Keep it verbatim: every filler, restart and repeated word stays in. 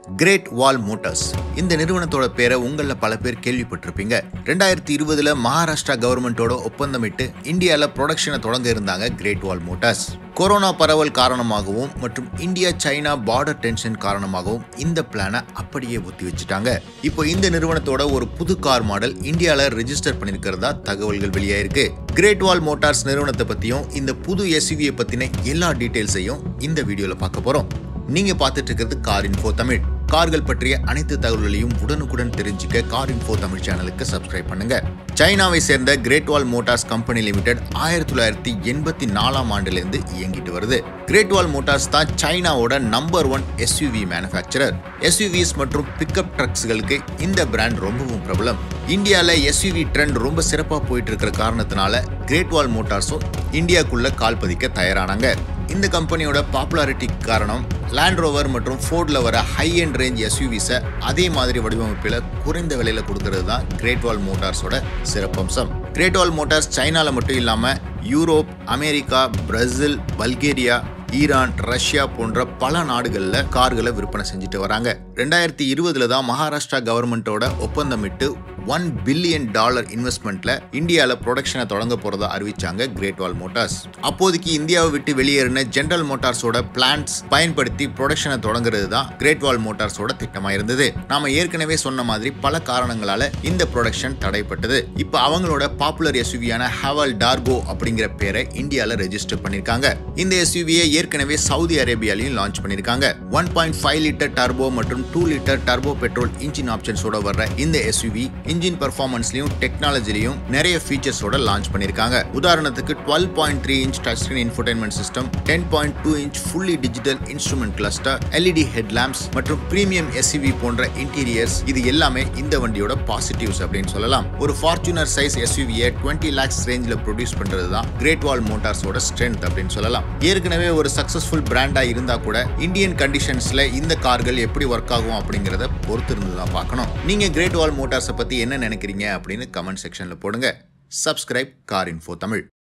Great Wall Motors இந்த நிறுவனத்தோட பேரை உங்கள பல பேர் கேள்விப்பட்டிருப்பீங்க. ரெண்டாயிரத்தி இருபதுல மகாராஷ்டிரா கவர்மெண்டோட ஒப்பந்தமிட்டு இந்தியால ப்ரொடக்ஷனை தொடங்க இருந்தாங்க கிரேட் வால் மோட்டார்ஸ். கொரோனா பரவல் காரணமாகவும் மற்றும் இந்தியா சைனா பார்டர் டென்ஷன் காரணமாகவும் இந்த பிளானை அப்படியே ஒத்தி வச்சுட்டாங்க. இப்போ இந்த நிறுவனத்தோட ஒரு புது கார் மாடல் இந்தியால ரெஜிஸ்டர் பண்ணிருக்கிறதா தகவல்கள் வெளியாயிருக்கு. கிரேட் வால் மோட்டார்ஸ் நிறுவனத்தை பத்தியும் இந்த புது எஸ்யூவியை பத்தின எல்லா டீடைல்ஸையும் இந்த வீடியோல பார்க்க போறோம். நீங்க பார்த்துட்டு இருக்கிறது கார் இன்ஃபோ தமிழ். கார்கள் பற்றிய அனைத்து தகவல்களையும் உடனுக்குடன் தெரிஞ்சுக்க கார் இன்ஃபோ தமிழ் சேனலுக்கு சப்ஸ்கிரைப் பண்ணுங்க. சைனாவை சேர்ந்த Great Wall Motors company limited ஆயிரத்தி தொள்ளாயிரத்தி எண்பத்தி நாலாம் ஆண்டுல இருந்து இயங்கிட்டு வருது. கிரேட் வால் மோட்டார்ஸ் தான் சைனாவோட number one SUV manufacturer. SUVs மற்றும் பிக்கப் ட்ரக்ஸ்களுக்கு இந்த பிராண்ட் ரொம்பவும் பிரபலம். இந்தியால எஸ்யூவி ட்ரெண்ட் ரொம்ப சிறப்பா போயிட்டு இருக்கிற காரணத்தினால கிரேட் வால் மோட்டார்ஸும் இந்தியாக்குள்ள கால் பதிக்க தயாரானாங்க. இந்த கம்பெனியோட பாப்புலாரிட்டிக்கு காரணம் லேண்ட் ரோவர் மற்றும் ஃபோர்ட்ல வர ஹை அண்ட் ரேஞ்ச் எஸ்யூவிஸை அதே மாதிரி வடிவமைப்பில் குறைந்த விலையில கொடுக்கறது தான் கிரேட் வால் மோட்டார்ஸோட சிறப்பம்சம். கிரேட் வால் மோட்டார்ஸ் சைனால மட்டும் இல்லாம Europe, America, Brazil, Bulgaria, Iran, Russia போன்ற பல நாடுகள்ல கார்களை விற்பனை செஞ்சுட்டு வராங்க. ரெண்டாயிரத்தி இருபதுல தான் மகாராஷ்டிரா கவர்மெண்டோட ஒப்பந்தமிட்டு ஒன் பில்லியன் டாலர் இன்வெஸ்ட்மெண்ட்ல இந்தியால ப்ரொடக்ஷனை தொடங்க போறதா அறிவிச்சாங்க கிரேட் வால் மோட்டார்ஸ். அப்போதைக்கு இந்தியாவை விட்டு வெளியேறின ஜெனரல் மோட்டார்ஸோட பிளான்ஸ் பயன்படுத்தி ப்ரொடக்ஷனை தொடங்குறது தான் கிரேட் வால் மோட்டார்ஸோட திட்டமா இருந்தது. நாம ஏற்கனவே சொன்ன மாதிரி பல காரணங்களால இந்த ப்ரொடக்ஷன் தடைப்பட்டது. இப்போ அவங்களோட பாப்புலர் எஸ்யூவியான ஹவல் டார்கோ அப்படிங்கிற பேரை இந்தியால ரெஜிஸ்டர் பண்ணிருக்காங்க. இந்த எஸ்யூவியை ஏற்கனவே சவுதி அரேபியாலையும் லான்ச் பண்ணிருக்காங்க. One point five litre turbo மற்றும் two litre turbo petrol engine ஆப்ஷன்ஸோட வர்ற இந்த எஸ்யூவி இன்ஜின் பெர்ஃபார்மன்ஸ்லயும் டெக்னாலஜிலையும் நிறைய ஃபீச்சர்ஸோட லான்ச் பண்ணிருக்காங்க. உதாரணத்துக்கு twelve point three inch touch screen infotainment system, ten point two inch fully digital instrument cluster, LED head lamps மற்றும் premium SUV போன்ற interiors, இது எல்லாமே இந்த வண்டியோட பாசிட்டிவ்ஸ் அப்படின்னு சொல்லலாம். ஒரு ஃபார்ச்சுனர் சைஸ் எஸ்யூவியை டுவெண்ட்டி லேக்ஸ் ரேஞ்சில் ப்ரொடியூஸ் பண்றது தான் கிரேட் வால் மோட்டார்ஸோட ஸ்ட்ரென்த் அப்படின்னு சொல்லலாம். ஏற்கனவே ஒரு சக்சஸ்ஃபுல் பிராண்டா இருந்தா கூட இந்தியன் கண்டிஷன்ஸ்ல இந்த கார்கள் எப்படி ஒர்க் ஆகும் அப்படிங்கறத பொறுத்து இருந்து தான் பார்க்கணும். நீங்க கிரேட் வால் மோட்டார்ஸை பத்தி என்ன நினைக்கிறீங்க அப்படின்னு கமெண்ட் செக்ஷன்ல போடுங்க. Subscribe car info Tamil.